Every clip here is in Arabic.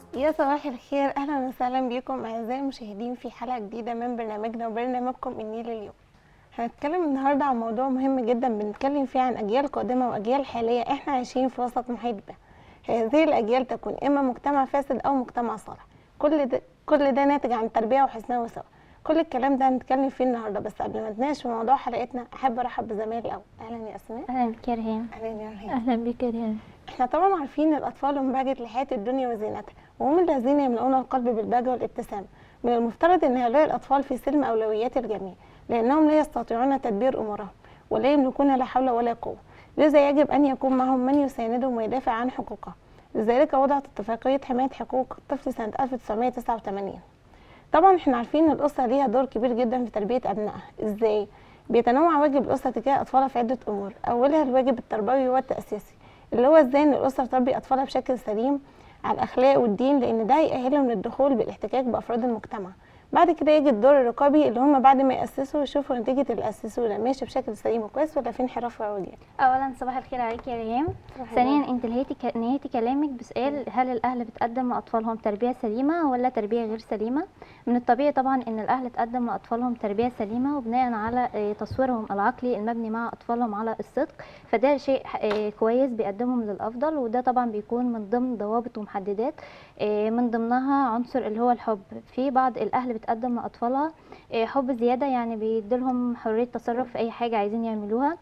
يا صباح الخير، اهلا وسهلا بكم اعزائي المشاهدين في حلقه جديده من برنامجنا وبرنامجكم النيل اليوم. هنتكلم النهارده عن موضوع مهم جدا بنتكلم فيه عن اجيال قادمه واجيال حاليه احنا عايشين في وسط محيط به. هذه الاجيال تكون اما مجتمع فاسد او مجتمع صالح. كل ده ناتج عن التربيه وحسنها وسواء. كل الكلام ده هنتكلم فيه النهارده، بس قبل ما نتناقش في موضوع حلقتنا احب ارحب بزمايلي الاول. اهلا يا اسماء. اهلا بك يا ريهام. اهلا يا رهيب. اهلا بك يا ريهام. احنا طبعا عارفين الاطفال هم بهجة الحياة الدنيا وزينتها، وهم الذين يملؤون القلب بالبهجة والابتسامة. من المفترض ان هؤلاء الاطفال في سلم اولويات الجميع، لانهم لا يستطيعون تدبير امورهم ولا يملكون لا حول ولا قوة. لذا يجب ان يكون معهم من يساندهم ويدافع عن حقوقهم. لذلك وضعت اتفاقية حماية حقوق الطفل سنة 1989. طبعا احنا عارفين ان الاسره ليها دور كبير جدا في تربيه ابنائها. ازاي؟ بيتنوع واجب الاسره تجاه اطفالها في عده امور، اولها الواجب التربوي والتاسيسي، اللي هو ازاي ان الاسره تربي اطفالها بشكل سليم على الاخلاق والدين، لان ده هيأهلهم للدخول بالاحتكاك بافراد المجتمع. بعد كده يجي الدور الرقابي، اللي هم بعد ما يأسسوا يشوفوا نتيجة اللي أسسوه ده ماشي بشكل سليم وكويس ولا في انحراف وعوجان. اولا صباح الخير عليك يا ريهام. ثانيا انت نهيتي كلامك بسؤال: هل الاهل بتقدم لاطفالهم تربيه سليمه ولا تربيه غير سليمه؟ من الطبيعي طبعا ان الاهل تقدم لاطفالهم تربيه سليمه، وبناء على تصويرهم العقلي المبني مع اطفالهم على الصدق، فده شيء كويس بيقدمهم للافضل، وده طبعا بيكون من ضمن ضوابط ومحددات، من ضمنها عنصر اللي هو الحب. في بعض الاهل بتقدم لاطفالها حب زياده، يعني بيديلهم حريه تصرف في اي حاجه عايزين يعملوها،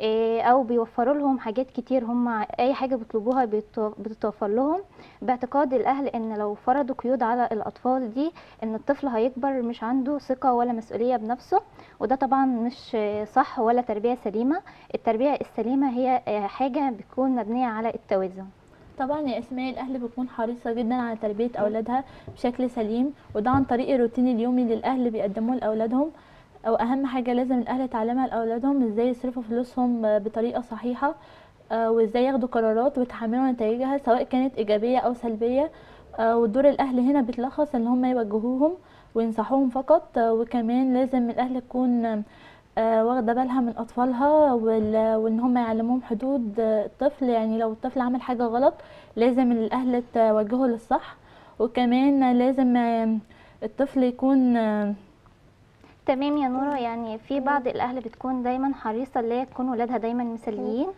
او بيوفروا لهم حاجات كتير، هم اي حاجه بيطلبوها بتتوفر لهم، باعتقاد الاهل ان لو فرضوا قيود على الاطفال دي ان الطفل هيكبر مش عنده ثقه ولا مسؤوليه بنفسه، وده طبعا مش صح ولا تربيه سليمه. التربيه السليمه هي حاجه بتكون مبنيه على التوازن. طبعا يا اسماء، الاهل بتكون حريصه جدا على تربيه اولادها بشكل سليم، وده عن طريق الروتين اليومي اللي الاهل بيقدموه لاولادهم. او اهم حاجه لازم الاهل تعلمها لاولادهم ازاي يصرفوا فلوسهم بطريقه صحيحه، وازاي ياخدوا قرارات ويتحملوا نتائجها سواء كانت ايجابيه او سلبيه. ودور الاهل هنا بيتلخص ان هم يوجهوهم وينصحوهم فقط. وكمان لازم الاهل تكون واخده بالها من اطفالها، وان هم يعلموهم حدود الطفل. يعني لو الطفل عمل حاجه غلط لازم الاهل توجهه للصح. وكمان لازم الطفل يكون تمام يا نورة. يعني في بعض الاهل بتكون دايما حريصه اللي هي تكون ولادها دايما مثاليين،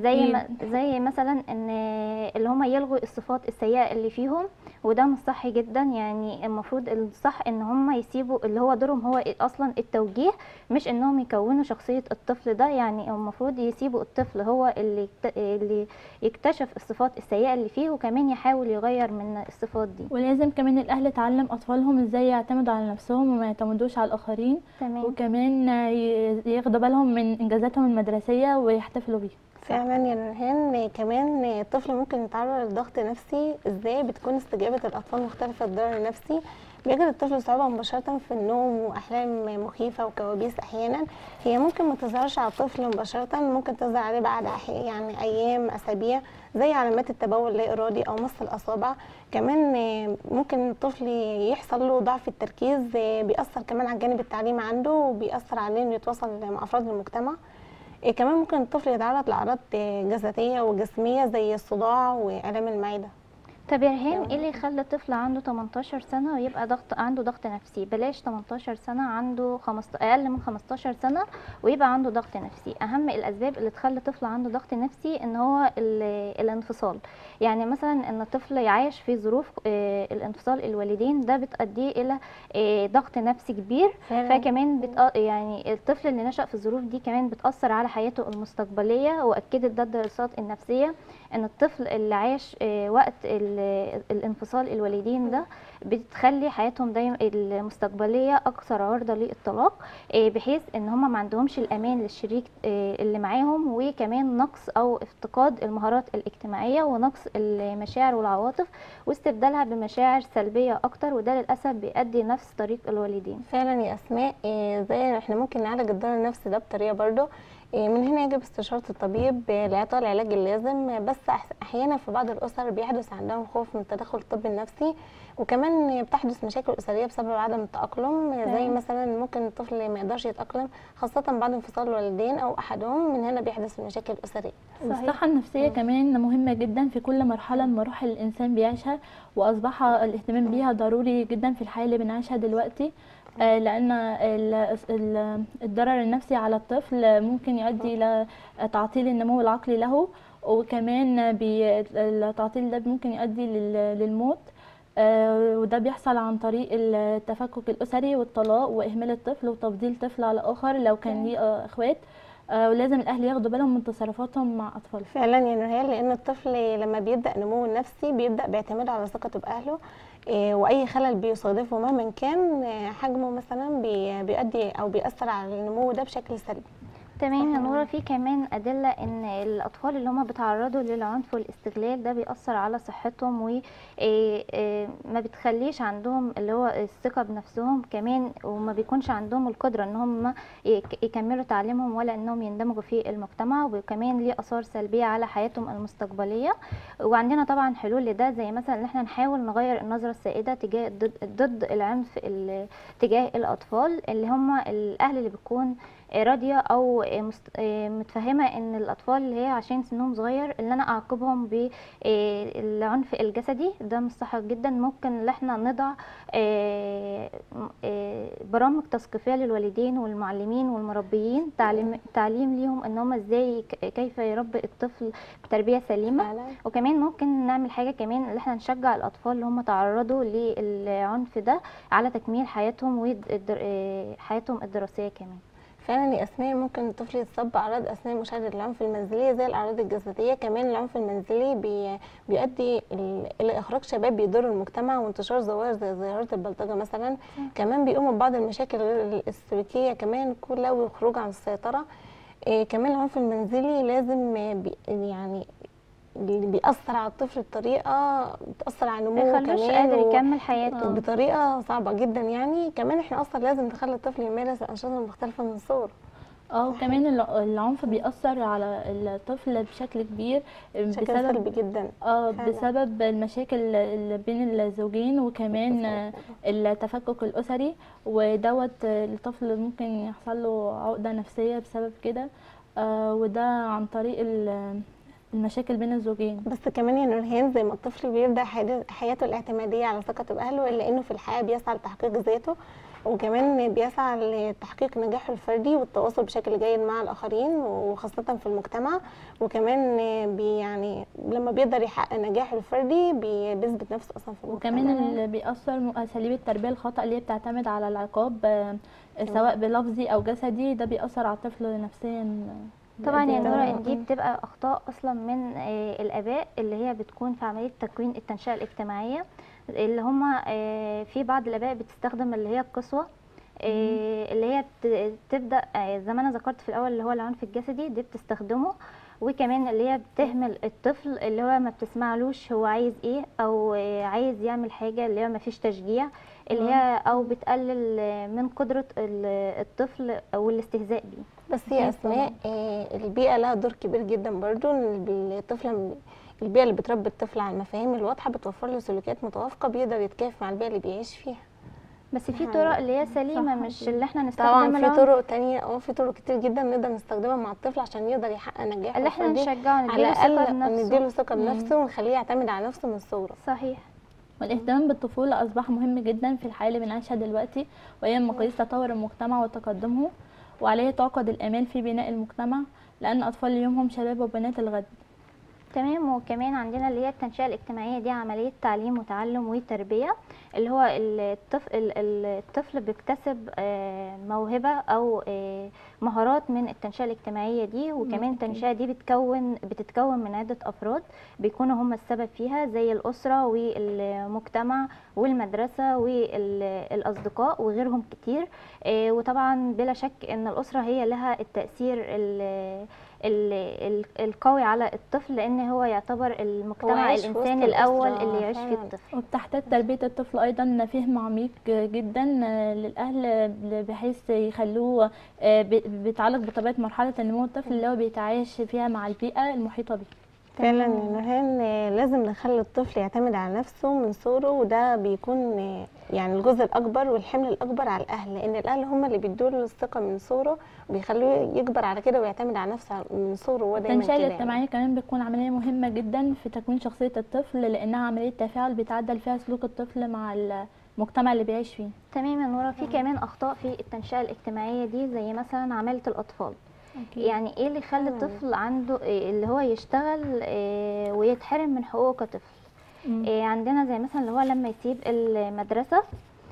زي مثلا ان اللي هم يلغوا الصفات السيئه اللي فيهم، وده مش صح جدا. يعني المفروض الصح ان هم يسيبوا اللي هو دورهم هو اصلا التوجيه، مش انهم يكونوا شخصيه الطفل ده. يعني المفروض يسيبوا الطفل هو اللي يكتشف الصفات السيئه اللي فيه، وكمان يحاول يغير من الصفات دي. ولازم كمان الاهل تعلم اطفالهم ازاي يعتمدوا على نفسهم وما يعتمدوش على الاخرين. تمام. وكمان ياخدوا بالهم من انجازاتهم المدرسيه ويحتفلوا بيها. فعلا يا نورهان، كمان الطفل ممكن يتعرض لضغط نفسي. ازاي بتكون استجابة الأطفال مختلفة للضرر النفسي؟ بيجد الطفل صعوبة مباشرة في النوم وأحلام مخيفة وكوابيس أحيانا. هي ممكن ما تظهرش على الطفل مباشرة، ممكن تظهر عليه بعد يعني أيام أسابيع، زي علامات التبول اللا إرادي أو مص الأصابع. كمان ممكن الطفل يحصل له ضعف التركيز، بيأثر كمان على الجانب التعليمي عنده، وبيأثر عليه إنه يتواصل مع أفراد المجتمع. كمان ممكن الطفل يتعرض لأعراض جسدية وجسمية زي الصداع وآلام المعدة. طب يا ريهام، ايه اللي يخلي طفل عنده 18 سنة ويبقى عنده ضغط نفسي؟ بلاش 18 سنة، عنده اقل من 15 سنة ويبقى عنده ضغط نفسي. اهم الاسباب اللي تخلي طفل عنده ضغط نفسي ان هو الانفصال. يعني مثلا ان الطفل يعيش في ظروف الانفصال الوالدين، ده بتؤدي الى ضغط نفسي كبير. فكمان يعني الطفل اللي نشأ في الظروف دي كمان بتأثر على حياته المستقبليه، واكدت ده الدراسات النفسيه ان الطفل اللي عايش وقت الانفصال الوالدين ده بتخلي حياتهم دايما المستقبليه اكثر عرضه للطلاق، بحيث ان هم ما عندهمش الامان للشريك اللي معاهم، وكمان نقص او افتقاد المهارات الاجتماعيه ونقص المشاعر والعواطف واستبدالها بمشاعر سلبيه اكتر، وده للاسف بيؤدي نفس طريق الوالدين. فعلا يا اسماء، زي احنا ممكن نعالج الضرر النفسي ده بطريقه برضه. من هنا يجب استشارة الطبيب لإعطاء العلاج اللازم. بس أحيانا في بعض الأسر بيحدث عندهم خوف من التدخل الطبي النفسي، وكمان بتحدث مشاكل أسرية بسبب عدم التأقلم، زي تمام. مثلا ممكن الطفل ما يقدرش يتأقلم خاصة بعد انفصال الوالدين أو أحدهم، من هنا بيحدث المشاكل الأسرية. الصحة النفسية كمان مهمة جدا في كل مرحلة من مراحل الإنسان بيعيشها، وأصبح الاهتمام بيها ضروري جدا في الحياة اللي بنعيشها دلوقتي. لأن الضرر النفسي على الطفل ممكن يؤدي إلى تعطيل النمو العقلي له، وكمان التعطيل ده ممكن يؤدي للموت. وده بيحصل عن طريق التفكك الأسري والطلاق وإهمال الطفل وتفضيل طفل على آخر لو كان ليه إخوات. ولازم الأهل ياخدوا بالهم من تصرفاتهم مع أطفالهم. فعلا يا نورهان، لأن الطفل لما بيبدأ نموه النفسي بيبدأ بيعتمد على ثقته بأهله، وأي خلل بيصادفه مهما كان حجمه مثلا بيؤدي أو بيأثر على النمو ده بشكل سلبي. تمام يا نورة، في كمان أدلة إن الأطفال اللي هم بيتعرضوا للعنف والاستغلال ده بيأثر على صحتهم وما بتخليش عندهم اللي هو الثقة بنفسهم كمان، وما بيكونش عندهم القدرة إن هم يكملوا تعليمهم ولا إنهم يندمجوا في المجتمع، وكمان ليه آثار سلبية على حياتهم المستقبلية. وعندنا طبعا حلول لده، زي مثلا إن احنا نحاول نغير النظرة السائدة تجاه ضد العنف تجاه الأطفال، اللي هم الأهل اللي بيكون راضيه او متفهمه ان الاطفال اللي هي عشان سنهم صغير اللي انا اعاقبهم بالعنف الجسدي ده مش صح جدا. ممكن ان احنا نضع برامج تثقيفيه للوالدين والمعلمين والمربيين، تعليم ليهم ان هم ازاي كيف يربي الطفل بتربيه سليمه. وكمان ممكن نعمل حاجه كمان اللي احنا نشجع الاطفال اللي هم تعرضوا للعنف ده على تكميل حياتهم وحياتهم الدراسيه كمان. فعلا يا اسماء، ممكن الطفل يتصاب باعراض اثناء مشاهده العنف المنزلي زي الاعراض الجسديه. كمان العنف المنزلي بيؤدي الى اخراج شباب بيضروا المجتمع وانتشار ظواهر زي ظاهره البلطجه مثلا. كمان بيقوموا ببعض المشاكل غير السلوكيه كمان كلها والخروج عن السيطره. كمان العنف المنزلي لازم يعني اللي بيأثر على الطفل بطريقه بتأثر على نموه كمان، مش قادر يكمل حياته بطريقه صعبه جدا. يعني كمان احنا اصلا لازم نخلي الطفل يمارس الانشطه المختلفه من صغره. وكمان العنف بيأثر على الطفل بشكل كبير بشكل سلبي جدا. بسبب المشاكل اللي بين الزوجين، وكمان التفكك الأسري، ودوت الطفل ممكن يحصل له عقدة نفسية بسبب كده. وده عن طريق المشاكل بين الزوجين. بس كمان يا نورهان، زي ما الطفل بيبدأ حياته الاعتمادية على ثقته بأهله، إلا إنه في الحياة بيسعى لتحقيق ذاته، وكمان بيسعى لتحقيق نجاحه الفردي والتواصل بشكل جيد مع الآخرين وخاصة في المجتمع. وكمان يعني لما بيقدر يحقق نجاحه الفردي بيثبت نفسه أصلا في المجتمع. وكمان اللي بيأثر أساليب التربية الخطأ اللي هي بتعتمد على العقاب سواء بلفظي أو جسدي، ده بيأثر على الطفل نفسيا. طبعا يا نورة، دي بتبقى اخطاء اصلا من الاباء اللي هي بتكون في عمليه تكوين التنشئه الاجتماعيه، اللي هم في بعض الاباء بتستخدم اللي هي القسوه، اللي هي تبدا زي ما انا ذكرت في الاول اللي هو العنف الجسدي دي بتستخدمه. وكمان اللي هي بتهمل الطفل اللي هو ما بتسمعلوش هو عايز ايه او عايز يعمل حاجه، اللي هو ما فيش تشجيع، اللي هي او بتقلل من قدره الطفل او الاستهزاء بيه. بس يا اسماء، البيئه لها دور كبير جدا برضو. الطفل البيئه اللي بتربي الطفل على المفاهيم الواضحه بتوفر له سلوكيات متوافقه بيقدر يتكيف مع البيئه اللي بيعيش فيها. بس في طرق اللي هي سليمه، مش اللي احنا نستخدم طبعا في طرق تانية، في طرق كتير جدا نقدر نستخدمها مع الطفل عشان يقدر يحقق نجاح اللي احنا نشجعه، نديله ثقه بنفسه، نديله ثقه بنفسه ونخليه يعتمد على نفسه من صغره. صحيح. والاهتمام بالطفولة أصبح مهم جدا في الحياة اللي بنعيشها دلوقتي، وهي من مقاييس تطور المجتمع وتقدمه، وعليه تعقد الآمال في بناء المجتمع، لأن أطفال اليوم هم شباب وبنات الغد. تمام. وكمان عندنا اللي هي التنشئة الاجتماعية، دي عملية تعليم وتعلم وتربية، اللي هو الطفل بيكتسب موهبة أو مهارات من التنشئة الاجتماعية دي. وكمان التنشئة دي بتتكون من عدة أفراد بيكونوا هم السبب فيها، زي الأسرة والمجتمع والمدرسة والأصدقاء وغيرهم كتير. وطبعا بلا شك أن الأسرة هي لها التأثير القوي على الطفل، لان هو يعتبر المجتمع الانساني الاول اللي يعيش فيه الطفل. وبتحتاج تربيه الطفل ايضا فهم عميق جدا للاهل، بحيث يخلوه بيتعلق بطبيعه مرحله نمو الطفل اللي هو بيتعايش فيها مع البيئه المحيطه به. فعلا يا نورهان، لازم نخلي الطفل يعتمد على نفسه من صغره، وده بيكون يعني الجزء الاكبر والحمل الاكبر على الاهل، لان الاهل هم اللي بيدوا له الثقه من صغره وبيخلوه يكبر على كده ويعتمد على نفسه من صغره. هو دايما التنشئه كده الاجتماعيه كمان بتكون عمليه مهمه جدا في تكوين شخصيه الطفل، لانها عمليه تفاعل بيتعدل فيها سلوك الطفل مع المجتمع اللي بيعيش فيه. تمام يا نورة. في كمان اخطاء في التنشئه الاجتماعيه دي، زي مثلا عماله الاطفال. أكيد. يعني ايه اللي يخلي الطفل عنده اللي هو يشتغل ويتحرم من حقوقه كطفل؟ عندنا زي مثلا اللي هو لما يسيب المدرسه.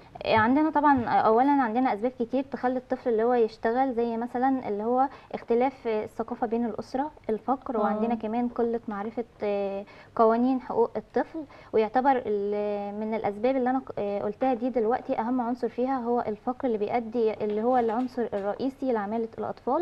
عندنا طبعا اولا عندنا اسباب كتير تخلي الطفل اللي هو يشتغل، زي مثلا اللي هو اختلاف الثقافه بين الاسره، الفقر، وعندنا كمان قله معرفه قوانين حقوق الطفل. ويعتبر من الاسباب اللي انا قلتها دي دلوقتي اهم عنصر فيها هو الفقر، اللي بيؤدي اللي هو العنصر الرئيسي لعماله الاطفال.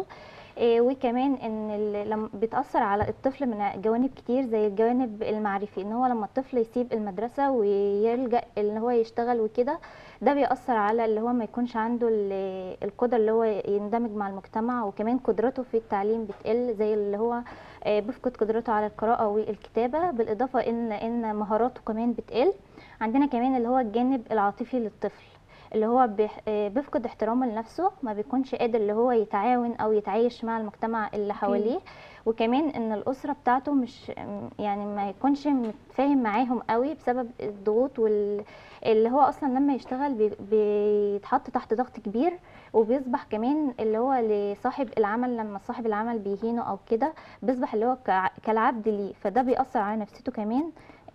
وكمان ان لما بتاثر على الطفل من جوانب كتير، زي الجوانب المعرفي، ان هو لما الطفل يسيب المدرسه ويلجا ان هو يشتغل وكده، ده بيأثر على اللي هو ما يكونش عنده القدره اللي هو يندمج مع المجتمع، وكمان قدرته في التعليم بتقل، زي اللي هو بيفقد قدرته على القراءه والكتابه، بالاضافه ان مهاراته كمان بتقل. عندنا كمان اللي هو الجانب العاطفي للطفل، اللي هو بيفقد احترامه لنفسه، ما بيكونش قادر اللي هو يتعاون او يتعايش مع المجتمع اللي حواليه. وكمان ان الاسره بتاعته مش يعني ما يكونش متفاهم معاهم قوي بسبب الضغوط اللي هو اصلا لما يشتغل بيتحط تحت ضغط كبير، وبيصبح كمان اللي هو لصاحب العمل، لما صاحب العمل بيهينه او كده بيصبح اللي هو كالعبد ليه، فده بيأثر على نفسيته كمان.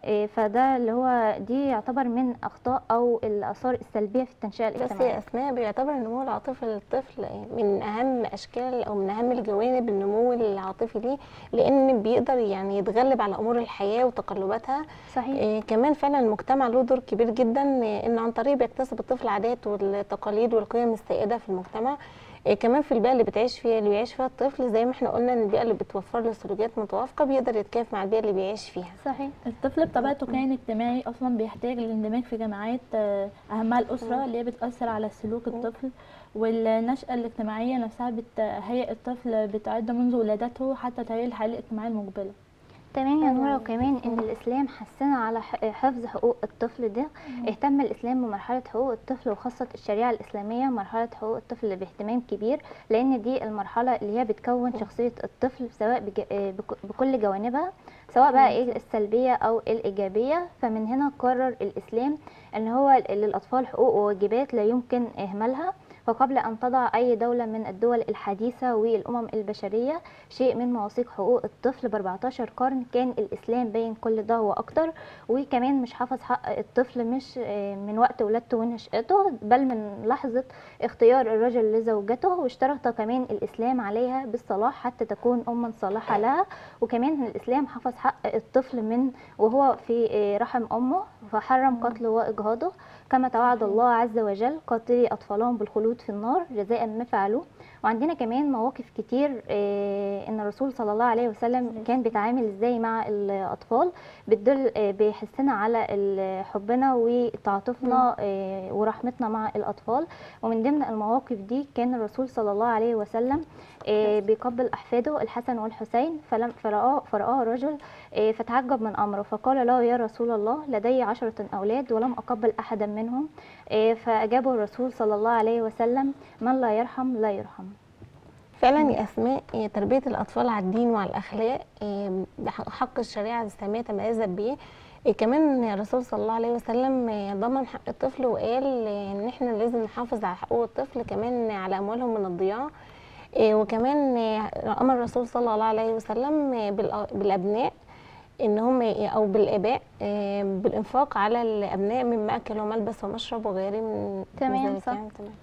فده اللي هو دي يعتبر من اخطاء او الاثار السلبيه في التنشئه بس الاجتماعيه. يا اسماء، بيعتبر النمو العاطفي للطفل من اهم اشكال او من اهم الجوانب النمو العاطفي ليه، لان بيقدر يعني يتغلب على امور الحياه وتقلباتها. صحيح. كمان فعلا المجتمع له دور كبير جدا، ان عن طريق بيكتسب الطفل عادات والتقاليد والقيم السائده في المجتمع. كمان في البيئه اللي بتعيش فيها اللي بيعيش فيها الطفل، زي ما احنا قلنا ان البيئه اللي بتوفر له سلوكيات متوافقه بيقدر يتكيف مع البيئه اللي بيعيش فيها. صحيح. الطفل بطبيعته كائن اجتماعي اصلا، بيحتاج للاندماج في جماعات اهمها الاسره، اللي هي بتاثر على سلوك الطفل. والنشأة الاجتماعيه نفسها بتهيئ الطفل، بتعد منذ ولادته حتى تهيئ الحياه الاجتماعيه المقبله. تمام يا نورة. وكمان ان الاسلام حثنا على حفظ حقوق الطفل ده. اهتم الاسلام بمرحله حقوق الطفل، وخاصه الشريعه الاسلاميه مرحله حقوق الطفل باهتمام كبير، لان دي المرحله اللي هي بتكون شخصيه الطفل سواء بكل جوانبها، سواء بقى ايه السلبيه او الايجابيه. فمن هنا قرر الاسلام ان هو للاطفال حقوق وواجبات لا يمكن اهمالها. فقبل أن تضع أي دولة من الدول الحديثة والأمم البشرية شيء من مواثيق حقوق الطفل ب 14 قرن، كان الإسلام بين كل ده وأكتر. وكمان مش حافظ حق الطفل مش من وقت ولادته ونشأته، بل من لحظة اختيار الرجل لزوجته، واشترط كمان الإسلام عليها بالصلاح حتى تكون أما صالحة لها. وكمان الإسلام حفظ حق الطفل من وهو في رحم أمه، فحرم قتله وإجهاضه، كما توعد الله عز وجل قاتلي أطفالهم بالخلود في النار جزاء ما فعلوه. وعندنا كمان مواقف كتير ان الرسول صلى الله عليه وسلم كان بيتعامل ازاي مع الاطفال، بتدل بيحسنا على حبنا وتعاطفنا ورحمتنا مع الاطفال. ومن ضمن المواقف دي كان الرسول صلى الله عليه وسلم بيقبل احفاده الحسن والحسين، فرآه رجل فتعجب من امره، فقال له يا رسول الله لدي 10 اولاد ولم اقبل احدا منهم. فاجابه الرسول صلى الله عليه وسلم من لا يرحم لا يرحم. فعلا يا اسماء، تربيه الاطفال على الدين وعلى الاخلاق حق الشريعه الاسلاميه تميزت بيه. كمان الرسول صلى الله عليه وسلم ضمن حق الطفل وقال ان احنا لازم نحافظ على حقوق الطفل، كمان على اموالهم من الضياع. وكمان امر الرسول صلى الله عليه وسلم بالابناء ان هم او بالاباء بالانفاق على الابناء من ماكل وملبس ومشرب وغيره من تمام صح.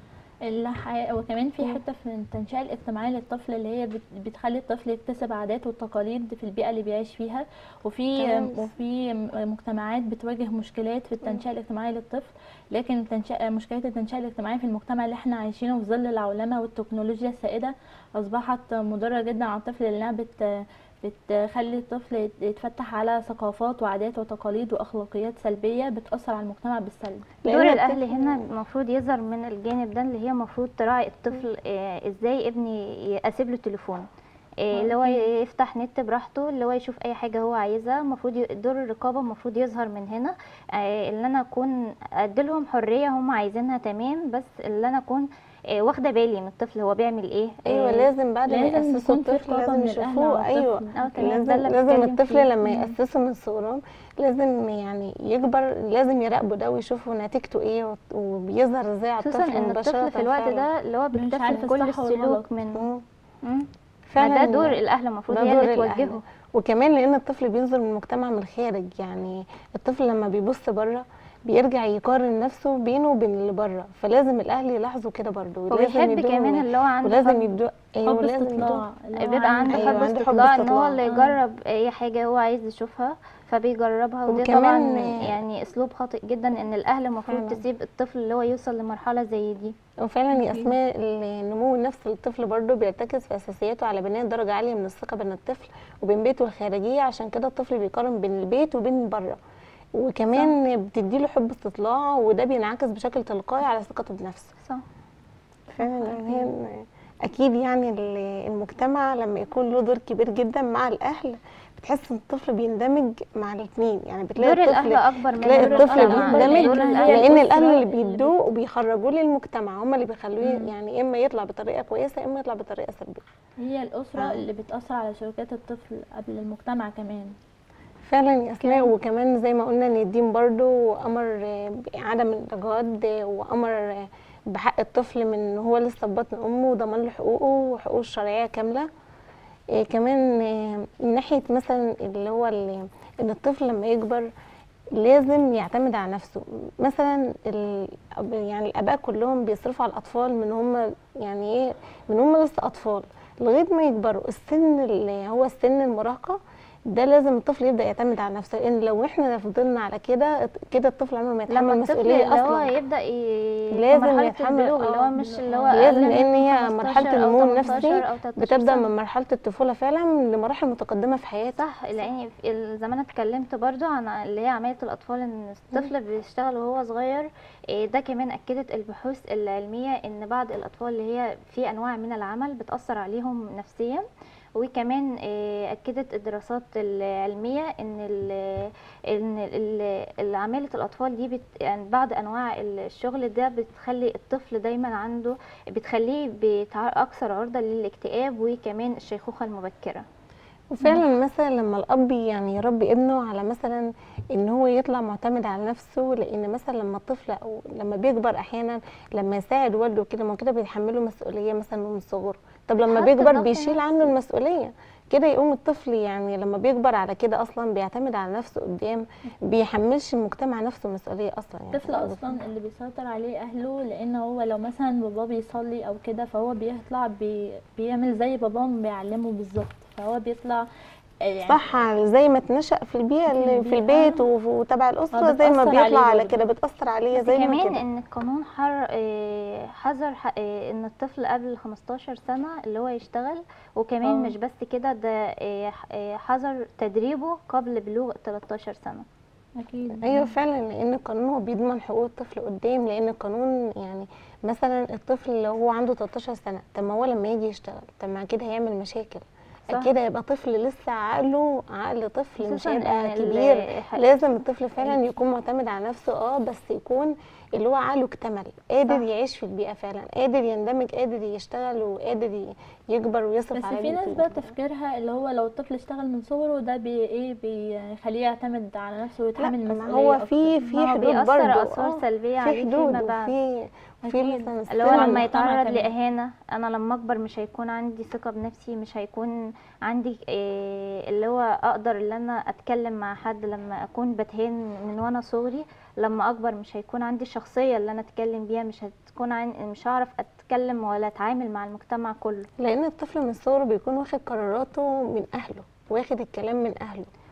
وكمان في حته في التنشئه الاجتماعيه للطفل، اللي هي بتخلي الطفل يكتسب عادات والتقاليد في البيئه اللي بيعيش فيها. وفي مجتمعات بتواجه مشكلات في التنشئه الاجتماعيه للطفل، لكن مشكلات التنشئه الاجتماعيه في المجتمع اللي احنا عايشينه في ظل العولمه والتكنولوجيا السائده اصبحت مضره جدا على الطفل، لانها بتخلي الطفل يتفتح على ثقافات وعادات وتقاليد واخلاقيات سلبيه بتاثر على المجتمع بالسلب. دور الاهل هنا المفروض يظهر من الجانب ده، اللي هي المفروض تراعي الطفل. ازاي ابني اسيب له تليفون، اللي هو يفتح نت براحته، اللي هو يشوف اي حاجه هو عايزها. المفروض دور الرقابه المفروض يظهر من هنا، اللي انا اكون اديلهم حريه هم عايزينها تمام، بس اللي انا اكون واخده بالي من الطفل هو بيعمل ايه. ايوه لازم بعد ما لازم يأسسوا يكون في الطفل رقابة لازم من الأهل يشوفوه. على ايوه الطفل. تمام، لازم ده اللي لازم بتكلم الطفل فيه. لما يأسسوا من صغرهم لازم يعني يكبر لازم يراقبوا ده ويشوفوا نتيجته ايه وبيظهر ازاي على خصوصا الطفل ان مباشرة. الطفل في الوقت فعلا. ده اللي هو مش بيكتسب عارف كل الصح والغلط. السلوك منه. مم. فده دور الاهل المفروض ده هي دور اللي الأهل. توجهه. وكمان لان الطفل بينظر من المجتمع من الخارج، يعني الطفل لما بيبص بره بيرجع يقارن نفسه بينه وبين اللي بره، فلازم الاهل يلاحظوا كده برضه. وبيحب كمان اللي هو عنده ولازم حب. يدوا حب استطلاع بيبقى عنده أيوة، حب عنده حب استطلاع ان هو استطلاع. اللي يجرب اي حاجه هو عايز يشوفها فبيجربها. ودي وكمان طبعا يعني اسلوب خاطئ جدا، ان الاهل المفروض فعلا. تسيب الطفل اللي هو يوصل لمرحله زي دي. وفعلا يا اسماء النمو النفسي للطفل برضه بيرتكز في اساسياته على بناء درجه عاليه من الثقه بين الطفل وبين بيته الخارجيه، عشان كده الطفل بيقارن بين البيت وبين بره، وكمان بتديله حب استطلاع وده بينعكس بشكل تلقائي على ثقته بنفسه. صح. فعلا يعني اكيد يعني المجتمع لما يكون له دور كبير جدا مع الاهل بتحس ان الطفل بيندمج مع الاثنين، يعني بتلاقي دور الطفل الاهل اكبر من تلاقي دور الطفل الأهل. بيندمج دور الأهل. لان الاهل اللي الأسرة بيدوه وبيخرجوه للمجتمع هم اللي بيخلوه مم. يعني اما يطلع بطريقه كويسه اما يطلع بطريقه سلبيه. هي الأسرة اللي بتأثر على سلوكيات الطفل قبل المجتمع كمان. فعلا يا اسماء. وكمان زي ما قلنا ان الدين برضو امر بعدم الاجهاض وامر بحق الطفل من هو لسه في بطن امه وضمان له حقوقه وحقوقه الشرعيه كامله. كمان من ناحيه مثلا اللي هو ان الطفل لما يكبر لازم يعتمد على نفسه. مثلا يعني الاباء كلهم بيصرفوا على الاطفال من هم يعني ايه من هم لسه اطفال لغايه ما يكبروا السن اللي هو السن المراهقه، ده لازم الطفل يبدا يعتمد على نفسه. لان لو احنا فضلنا على كده الطفل عمره ما لما يتحمل الطفل مسؤوليه اللي هو اصلا. يبدا لازم مرحله يتحمل البلوغ اللي هو مش اللي هو لازم، أقل من لان هي 15 مرحله أو النمو 18 النفسي أو 13 بتبدا سنة. من مرحله الطفوله فعلا لمراحل متقدمه في حياته. صح. لان زي ما انا اتكلمت برضو عن اللي هي عمليه الاطفال، ان الطفل بيشتغل وهو صغير. ده كمان اكدت البحوث العلميه ان بعض الاطفال اللي هي في انواع من العمل بتاثر عليهم نفسيا. وكمان اكدت الدراسات العلميه ان عماله الاطفال دي يعني بعض انواع الشغل ده بتخلي الطفل دايما عنده بتخليه اكثر عرضه للاكتئاب وكمان الشيخوخه المبكره. وفعلا مثلا لما الاب يعني يربي ابنه على مثلا ان هو يطلع معتمد على نفسه، لان مثلا لما الطفل او لما بيكبر احيانا لما يساعد والده كده ما كده بيتحمله مسؤوليه مثلا من صغره. طب لما بيكبر بيشيل عنه المسؤوليه كده، يقوم الطفل يعني لما بيكبر على كده اصلا بيعتمد على نفسه قدام بيحملش المجتمع نفسه مسؤوليه اصلا. يعني الطفل اصلا اللي بيسيطر عليه اهله، لان هو لو مثلا باباه بيصلي او كده فهو بيطلع بيعمل زي باباه بيعلمه بالظبط، فهو بيطلع يعني صح زي ما اتنشأ في البيئة اللي في البيت وتبع الأسرة زي ما بتأثر بيطلع على عليه كده بتأثر عليه بس زي ما كمان كده. ان القانون حظر ان الطفل قبل 15 سنة اللي هو يشتغل. وكمان مش بس كده، ده حظر تدريبه قبل بلوغ 13 سنة. اكيد. ايوه فعلا، لان القانون هو بيضمن حقوق الطفل قدام. لان القانون يعني مثلا الطفل لو هو عنده 13 سنة طب ما هو لما يجي يشتغل طب ما كده هيعمل مشاكل. كده يبقى طفل لسه عقل طفل مش هيبقى كبير. لازم الطفل فعلا يكون معتمد على نفسه بس يكون اللي هو عقله اكتمل قادر يعيش في البيئة فعلا، قادر يندمج، قادر يشتغل وقادر يكبر ويصرف على بس في ناس بقى تفكيرها اللي هو لو الطفل اشتغل من صغره ده بيخليه يعتمد على نفسه ويتحمل مسؤولية. هو في حدود برضه اثار سلبيه في عليه حدود فيما بعد. في مثلا اللي هو لما يتعرض لإهانة، أنا لما أكبر مش هيكون عندي ثقة بنفسي، مش هيكون عندي اللي هو أقدر اللي أنا أتكلم مع حد. لما أكون بتهان من وأنا صغري لما أكبر مش هيكون عندي الشخصية اللي أنا أتكلم بيها، مش هعرف أتكلم ولا أتعامل مع المجتمع كله. لأن الطفل من صغره بيكون واخد قراراته من أهله، واخد الكلام من أهله.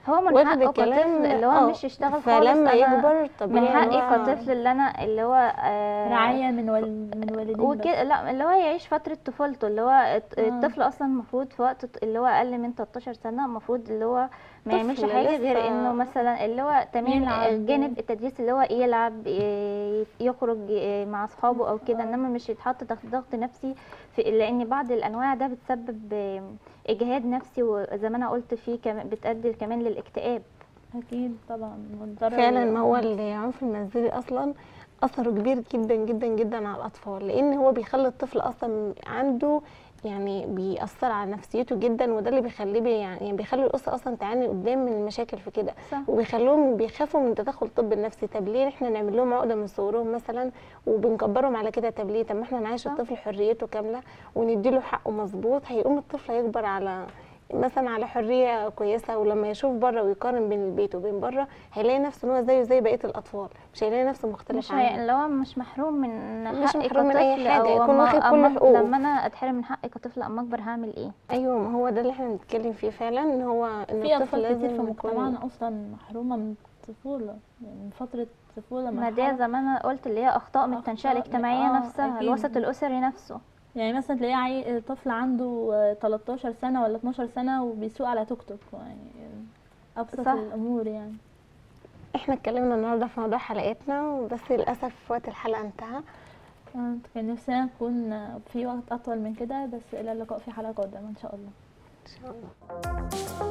هو من واخد حقه الكلام كطفل اللي هو مش يشتغل خالص. فلما أنا يكبر من طبيعي حقي إن هو كطفل اللي انا اللي هو رعايه من والدين بس. وكده، لا اللي هو يعيش فترة طفولته، اللي هو الطفل اصلا المفروض في وقت اللي هو اقل من 13 سنة المفروض اللي هو ما يعملش طفل حاجة غير لسه. انه مثلا اللي هو تمام يلعب. جانب التدريس اللي هو يلعب، يخرج مع اصحابه او كده، انما مش يتحط تحت ضغط نفسي لان بعض الانواع ده بتسبب اجهاد نفسي، وزي ما انا قلت فيه كمان بتؤدي كمان للاكتئاب. اكيد طبعا والضرر. فعلا ما هو العنف المنزلي اصلا اثره كبير جدا جدا جدا على الاطفال، لان هو بيخلي الطفل اصلا عنده يعني بيأثر على نفسيته جدا، وده اللي بيخليه يعني بيخلي الاسره اصلا تعاني قدام من المشاكل في كده، صح. وبيخلوهم بيخافوا من تدخل الطب النفسي. طب ليه احنا نعمل لهم عقده من صغرهم مثلا وبنكبرهم على كده؟ طب ليه؟ طب ما احنا نعيش صح. الطفل حريته كامله ونديله حقه مظبوط، هيقوم الطفل هيكبر على مثلا على حريه كويسه، ولما يشوف بره ويقارن بين البيت وبين بره هيلاقي نفسه ان هو زيه زي بقيه الاطفال، مش هيلاقي نفسه مختلف مش عنهم. اللي هو مش محروم من مش حقي محروم من أي كطفل، حاجة، او يكون واخد كل حقوقه. لما انا اتحرم من حقي كطفل اما اكبر هعمل ايه؟ ايوه، ما هو ده اللي احنا بنتكلم فيه فعلا، ان هو ان في الطفل اطفال كتير في لازم يكون مجتمعنا اصلا محرومه من الطفوله، يعني من فتره الطفوله ما مرحله. دي زي ما انا قلت اللي هي اخطاء من التنشئه أخطاء الاجتماعيه نفسها، أكيد. الوسط الاسري نفسه. يعني مثلا تلاقيه طفل عنده 13 سنه ولا 12 سنه وبيسوق على توك توك، يعني ابسط صح. الامور يعني. احنا اتكلمنا النهارده في موضوع حلقتنا، بس للاسف وقت الحلقه انتهى. كان نفسنا نكون في وقت اطول من كده، بس الى اللقاء في حلقه قادمه ان شاء الله. ان شاء الله.